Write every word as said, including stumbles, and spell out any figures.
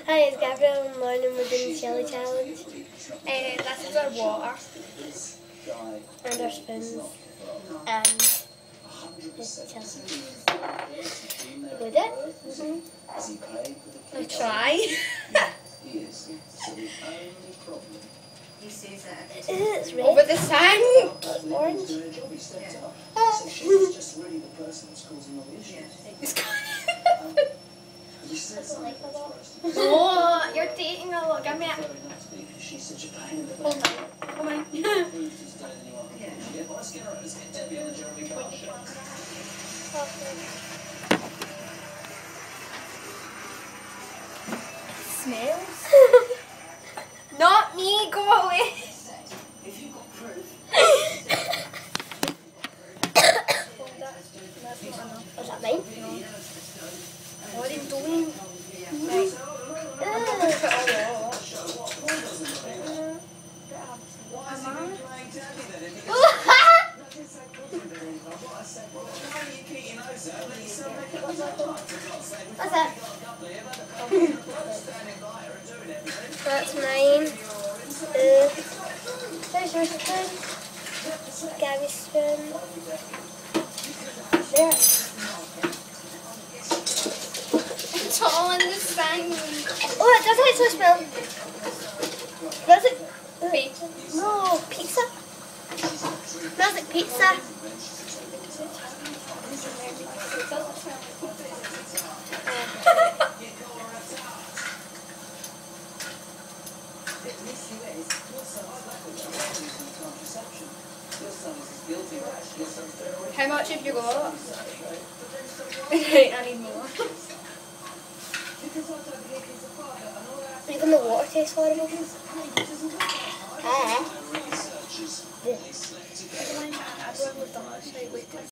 Hi, it's Gabrielle and Lauren and we're doing the chilli challenge. And this is our water. And our spoons. And the chilli. Good it? Mm-hmm. I'll try. It's red. Over the sink. Orange. Oh, you're taking a lot. Give me it. Oh my. Oh my. Smells. Not me. Go away. Is that mine? What are you doing? Right. What's that? That's mine. Uh, where's your spoon? Gabby's spoon. There. It's all in the sink. Oh, it does actually smell. Does it? Pizza. No, pizza. Smells like pizza. How much have you got? Right, I need more. Even the water tastes horrible. Ah.